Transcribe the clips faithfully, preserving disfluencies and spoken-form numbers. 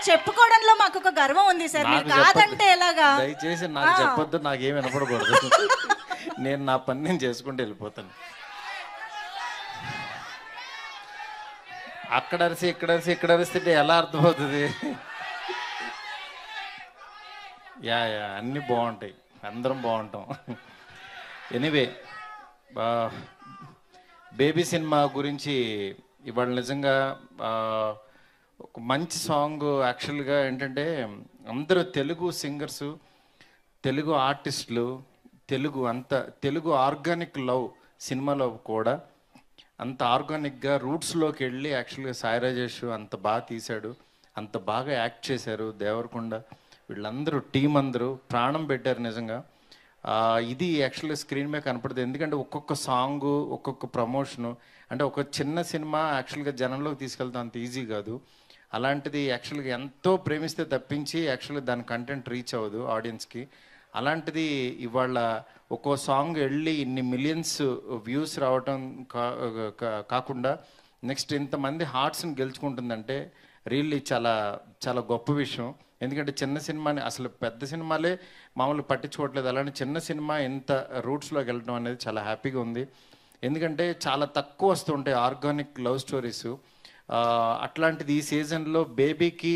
చెప్పుకోవడంలో మాకు ఒక గర్వం ఉంది సార్. మీరు కాదంటే ఎలాగా? దయచేసి నాకు చెప్పొద్దు, నాకేం వినపడకూడదు. నేను నా పని నేను చేసుకుంటూ వెళ్ళిపోతాను. అక్కడ అరిసి ఇక్కడ అరిసి ఇక్కడ అరిస్తే ఎలా అర్థమవుతుంది? యా యా అన్నీ బాగుంటాయి, అందరం బాగుంటాం. ఎనీవే, బేబీ సినిమా గురించి ఇవాళ నిజంగా ఒక మంచి సాంగ్. యాక్చువల్గా ఏంటంటే అందరూ తెలుగు సింగర్సు, తెలుగు ఆర్టిస్టులు, తెలుగు అంత తెలుగు ఆర్గానిక్ లవ్ సినిమాలో కూడా అంత ఆర్గానిక్గా రూట్స్లోకి వెళ్ళి యాక్చువల్గా సాయి రాజేష్ అంత బాగా తీశాడు, అంత బాగా యాక్ట్ చేశారు. దేవరకొండ వీళ్ళందరూ టీం అందరూ ప్రాణం పెట్టారు నిజంగా. ఇది యాక్చువల్గా స్క్రీన్ మీద కనపడుతుంది. ఎందుకంటే ఒక్కొక్క సాంగు, ఒక్కొక్క ప్రమోషను, అంటే ఒక చిన్న సినిమా యాక్చువల్గా జనంలోకి తీసుకెళ్తాం అంత ఈజీ కాదు. అలాంటిది యాక్చువల్గా ఎంతో ప్రేమిస్తే తప్పించి యాక్చువల్గా దాని కంటెంట్ రీచ్ అవ్వదు ఆడియన్స్కి. అలాంటిది ఇవాళ ఒక్కో సాంగ్ వెళ్ళి ఇన్ని మిలియన్స్ వ్యూస్ రావటం కాకుండా నెక్స్ట్ ఇంతమంది హార్ట్స్ని గెలుచుకుంటుందంటే రియల్లీ చాలా చాలా గొప్ప విషయం. ఎందుకంటే చిన్న సినిమాని అసలు పెద్ద సినిమాలే మామూలు పట్టించుకోవట్లేదు, అలాంటి చిన్న సినిమా ఇంత రూట్స్లోకి వెళ్ళడం అనేది చాలా హ్యాపీగా ఉంది. ఎందుకంటే చాలా తక్కువ వస్తుంటాయి ఆర్గానిక్ లవ్ స్టోరీస్. అట్లాంటిది ఈ సీజన్లో బేబీకి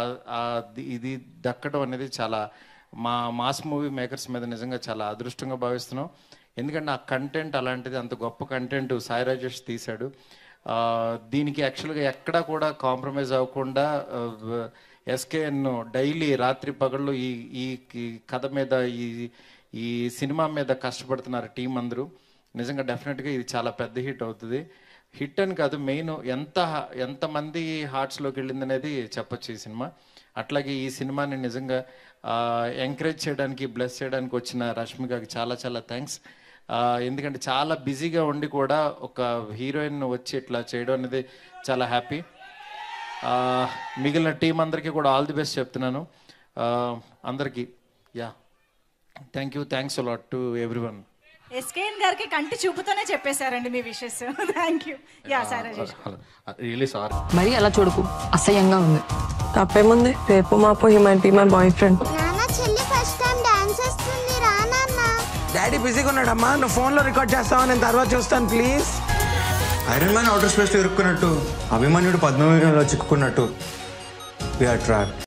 ఇది దక్కడం అనేది చాలా మా మాస్ మూవీ మేకర్స్ మీద నిజంగా చాలా అదృష్టంగా భావిస్తున్నాం. ఎందుకంటే ఆ కంటెంట్ అలాంటిది, అంత గొప్ప కంటెంట్ సాయి రాజేష్ తీశాడు. దీనికి యాక్చువల్గా ఎక్కడా కూడా కాంప్రమైజ్ అవ్వకుండా ఎస్కేఎన్ డైలీ రాత్రి పగళ్ళు ఈ ఈ కథ మీద ఈ ఈ సినిమా మీద కష్టపడుతున్నారు టీం అందరూ. నిజంగా డెఫినెట్గా ఇది చాలా పెద్ద హిట్ అవుతుంది. హిట్ అని కాదు, మెయిన్ ఎంత ఎంతమంది హార్ట్స్లోకి వెళ్ళింది అనేది చెప్పచ్చు ఈ సినిమా. అట్లాగే ఈ సినిమాని నిజంగా ఎంకరేజ్ చేయడానికి, బ్లెస్ చేయడానికి వచ్చిన రష్మికకి చాలా చాలా థ్యాంక్స్. ఎందుకంటే చాలా బిజీగా ఉండి కూడా ఒక హీరోయిన్ వచ్చి ఇట్లా చేయడం అనేది చాలా హ్యాపీ. మిగిలిన టీం అందరికీ కూడా ఆల్ ది బెస్ట్ చెప్తున్నాను అందరికీ. Yeah, thank you, thanks a lot to everyone. SKN గారికి కంటి చూపుతోనే చెప్పేశారండి మీ wishes. Thank you. Yeah sorry really sorry. మరి అలా చూడకు, అసహ్యంగా ఉంది. తప్పేముంది, రేపు మాపు he might be my boyfriend. నాన్న చెల్లి ఫస్ట్ టైం డాన్స్ చేస్తుంది రా నాన్న. డాడీ బిజీగా ఉన్నాడమ్మా, నువ్వు ఫోన్లో రికార్డ్ చేస్తావా, నేను తర్వాత చూస్తాను ప్లీజ్. ఐరన్ మ్యాన్ అవుటర్ స్పేస్లో ఇరుక్కున్నట్టు, అభిమన్యుడు పద్మవ్యూహంలో చిక్కుకున్నట్టు, వి ఆర్ ట్రాప్డ్.